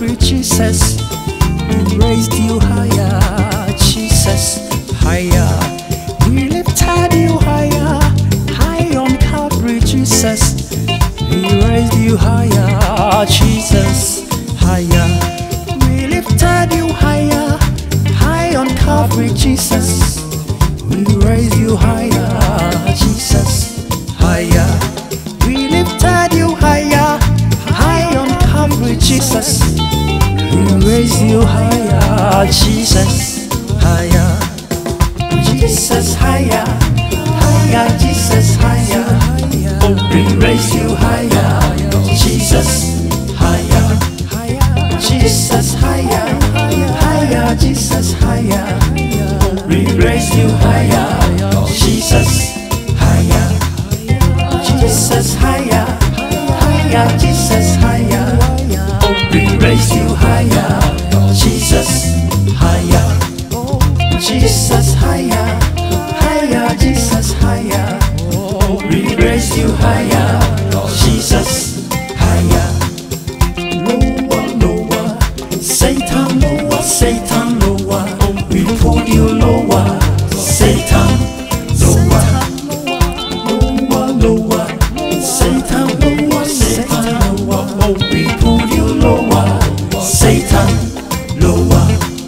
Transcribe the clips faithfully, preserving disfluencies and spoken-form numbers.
Calvary, Jesus. We raised you higher, Jesus, higher. We lifted you higher, high on Calvary, Jesus. We raised you higher, Jesus, higher. We lifted you higher, high on Calvary, Jesus. We raised you higher, Jesus, higher. We lifted you higher, high on Calvary, Jesus. We raise you higher, Jesus, higher. Jesus, higher, higher, Jesus, higher. Oh, we raise you higher, Jesus, higher. Jesus, higher, higher, Jesus, higher. Oh, we raise you higher, Jesus, higher. Jesus, higher, higher, Jesus, higher. Oh, we raise you higher, Jesus, higher. Jesus, higher, higher, Jesus, higher. Oh, we raise you higher, Jesus, higher. Lower, lower, Satan, lower, Satan, lower. Oh, we pull you lower, Satan, lower. Lower, lower, Satan, lower, Satan, lower. Oh, we pull you lower, Satan, lower.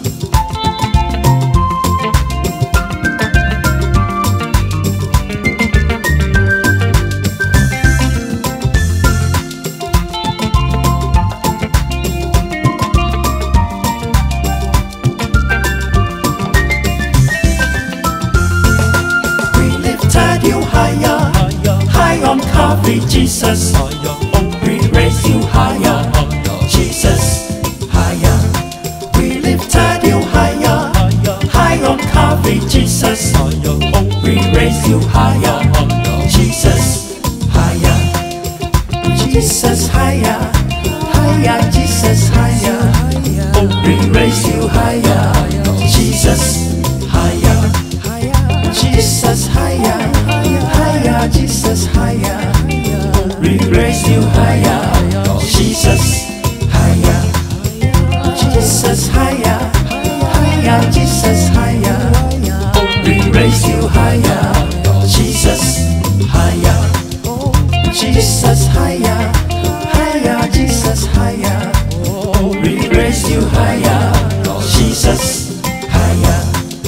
You higher, high on Calvary, Jesus. Oh, we raise you higher, Jesus, higher. We lifted you higher, high on Calvary, Jesus. Oh, we raise you higher, Jesus, higher. Jesus, higher, higher, Jesus, higher. Oh, we raise you higher, Jesus, higher. Jesus, higher, higher, Jesus, higher. Oh, we raise you higher, Jesus, higher. Jesus, higher, higher, Jesus, higher. Oh, we raise you higher, Jesus, higher. Jesus, higher, higher, Jesus, higher. Oh, we raise you higher, Jesus, higher.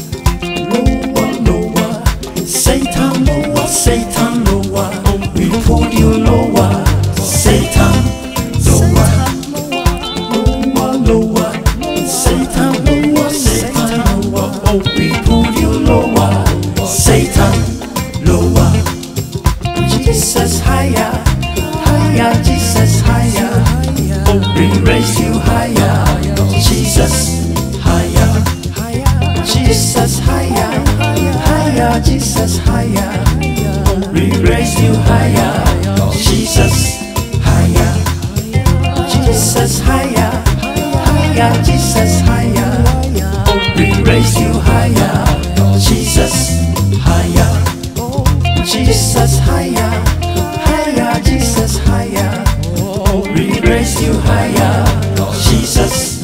Satan, lower, Satan, lower. Oh, we pull you lower, Satan, lower. Lower, lower, Satan, lower, Satan, lower. Oh, we pull you lower, Satan, lower. Jesus, higher, higher, Jesus, higher. Oh, we raise you higher, Jesus, higher. Jesus, higher, higher, Jesus, higher. Oh, we raise you higher, Jesus, higher. Jesus, higher, higher, Jesus, higher. Oh, we raise you higher, Jesus, higher. Jesus, higher, higher, Jesus, higher. Oh, we raise you higher, Jesus.